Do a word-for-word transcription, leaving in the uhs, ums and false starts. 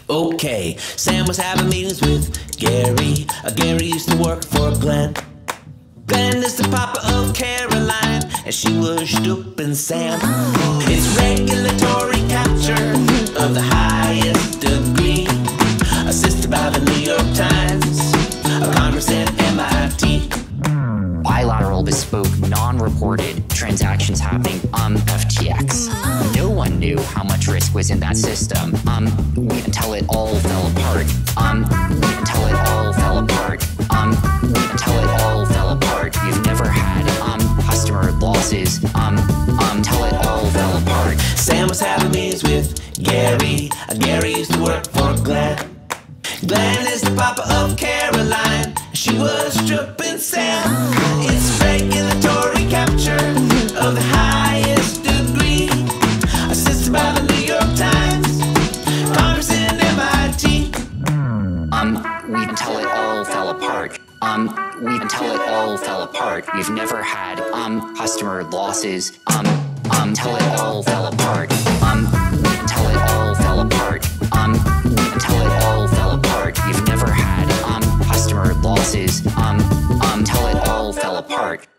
Okay, Sam was having meetings with Gary. Uh, Gary used to work for Glenn. Glenn is the papa of Caroline, and she was stooping Sam. It's regulatory capture of the highest degree, assisted by the New York Times, a Congress and M I T. Bilateral, bespoke, non-reported transactions happening on F T X. No one knew how much risk was in that system um, until it all fell apart. Um, until it all fell apart. Um, until it all fell apart. You've never had um, customer losses um, um, until it all fell apart. Sam was having meetings with Gary. Uh, Gary used to work for Glenn. Glenn is the papa of Caroline. She was stripping Sam. It's regulatory capture of the highest degree, assisted by the New York Times, Congress and M I T. Um, we until it all fell apart. Um, we until it all fell apart. We've never had um customer losses. Um, um, until it all fell apart. Um, until it all fell apart. Um, until it all fell apart. We've never had um customer losses. Um, um, until it all fell apart.